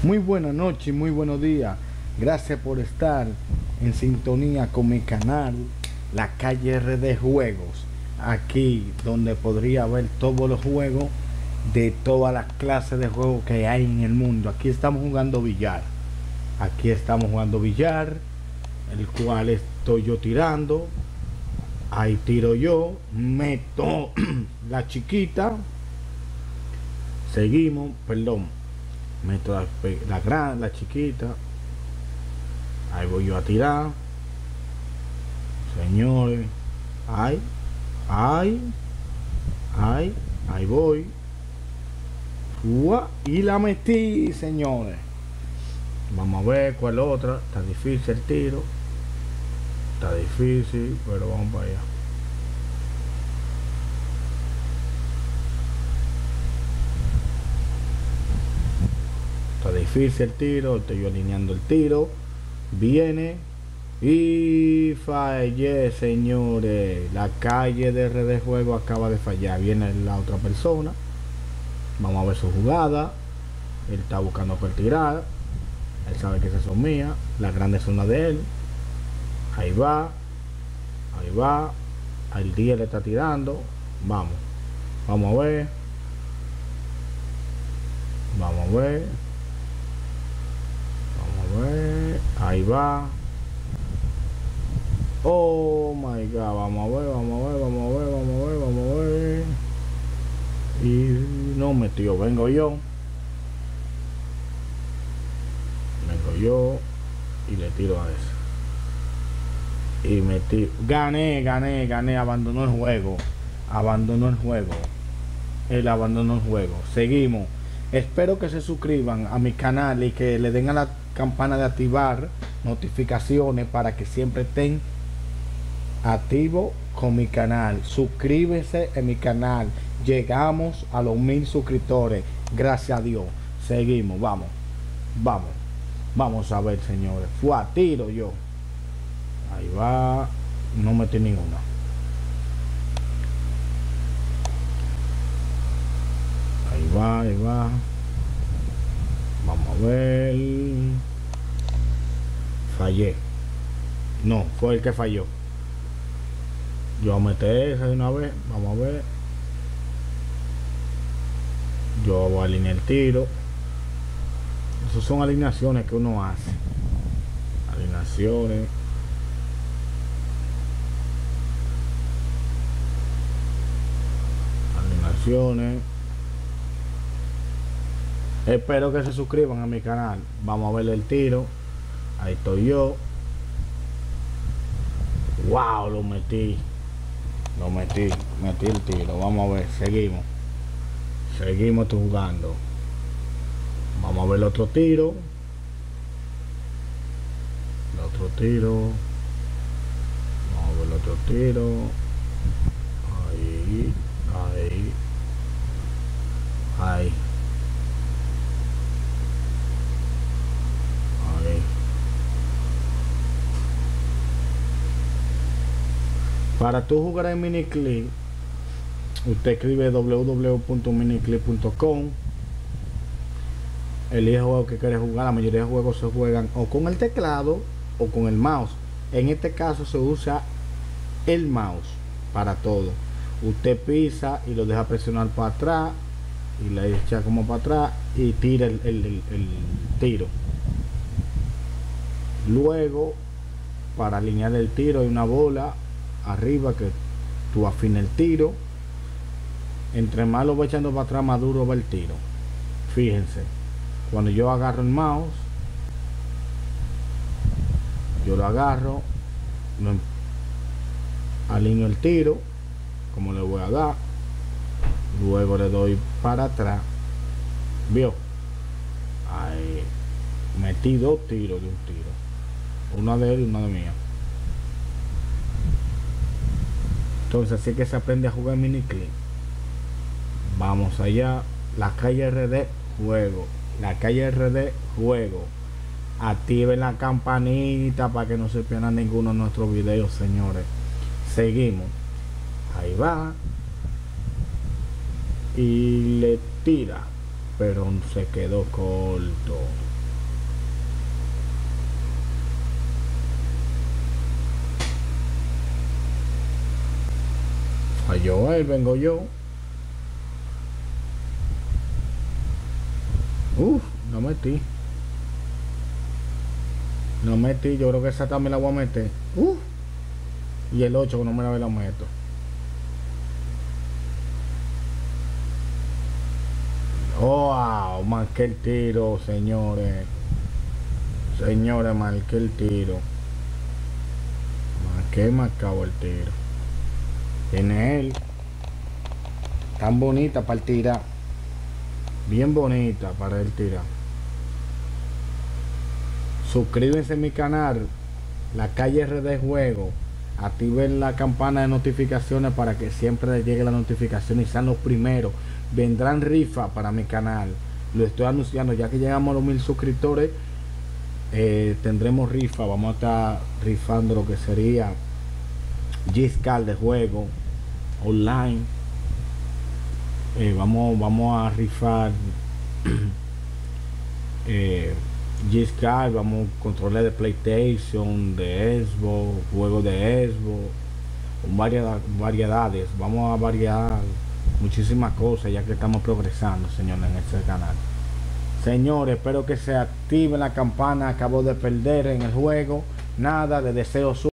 Muy buena noche, muy buenos días. Gracias por estar en sintonía con mi canal, La Calle RD Juegos. Aquí donde podría ver todos los juegos de todas las clases de juegos que hay en el mundo. Aquí estamos jugando billar. Aquí estamos jugando billar, el cual estoy yo tirando. Ahí tiro yo, meto la chiquita. Seguimos, perdón. Meto la chiquita. Ahí voy yo a tirar. Señores. Ahí voy. Y la metí, señores. Vamos a ver cuál otra. Está difícil el tiro. Está difícil, pero vamos para allá. Está difícil el tiro. Estoy yo alineando el tiro. Viene. Y fallé, señores. La calle de RD Juego acaba de fallar. Viene la otra persona. Vamos a ver su jugada. Él está buscando por tirar. Él sabe que esas son mías. Las grandes son las de él. Ahí va. Ahí va. Al día le está tirando. Vamos. Vamos a ver. Vamos a ver. Vamos a ver. Ahí va. Oh my god. Vamos a ver. Vamos a ver. Vamos a ver. Vamos a ver. Vamos a ver. Y no metió. Vengo yo. Vengo yo. Y le tiro a ese. Y metí, gané, abandonó el juego. Abandonó el juego. Él abandonó el juego. Seguimos. Espero que se suscriban a mi canal y que le den a la campana de activar notificaciones para que siempre estén activos con mi canal. Suscríbese en mi canal. Llegamos a los 1000 suscriptores. Gracias a Dios. Seguimos, vamos. Vamos. Vamos a ver, señores. Fue a tiro yo. Ahí va. No metí ninguna. Ahí va, ahí va. Vamos a ver. Fallé. No, fue el que falló. Yo voy a meter esa de una vez. Vamos a ver. Yo voy a alinear el tiro. Esas son alineaciones que uno hace. Alineaciones. Espero que se suscriban a mi canal. Vamos a ver el tiro. Ahí estoy yo. Wow, lo metí. Lo metí. Metí el tiro. Vamos a ver. Seguimos. Seguimos jugando. Vamos a ver el otro tiro. El otro tiro. Vamos a ver el otro tiro. Ahí. Ahí. Ahí. Ahí. Para tú jugar en Miniclip, usted escribe www.miniclip.com. Elige el juego que quiere jugar. La mayoría de juegos se juegan o con el teclado o con el mouse. En este caso se usa el mouse para todo. Usted pisa y lo deja presionar para atrás y le echa como para atrás y tira el tiro. Luego, para alinear el tiro, hay una bola arriba que tú afinas el tiro. Entre más lo va echando para atrás, más duro va el tiro. Fíjense, cuando yo agarro el mouse, yo lo agarro, alineo el tiro como le voy a dar, luego le doy para atrás. ¿Vio? Ahí metí 2 tiros de un tiro, una de él y una de mía. Entonces así que se aprende a jugar Miniclip. Vamos allá. La calle RD Juego. La calle RD Juego. Activen la campanita para que no se pierdan ninguno de nuestros videos, señores. Seguimos. Ahí va. Y le tira. Pero se quedó corto. yo, él, vengo yo. No metí. No metí, yo creo que esa también la voy a meter. Y el 8 que no me la meto. Wow, marqué el tiro, señores. Señores, marqué el tiro. Marcado el tiro. Tiene él. Tan bonita para el tirar. Bien bonita para el tirar. Suscríbanse a mi canal, La Calle RD Juego. Activen la campana de notificaciones para que siempre les llegue la notificación y sean los primeros. Vendrán rifas para mi canal. Lo estoy anunciando, ya que llegamos a los 1000 suscriptores. Tendremos rifa. Vamos a estar rifando lo que sería G-Scar de juego online. Vamos a rifar G-Scar, vamos a controles de PlayStation, de Xbox, juegos de Xbox, variedades. Vamos a variar muchísimas cosas, ya que estamos progresando, señores, en este canal. Señores, espero que se active la campana. Acabo de perder en el juego. Nada, de deseo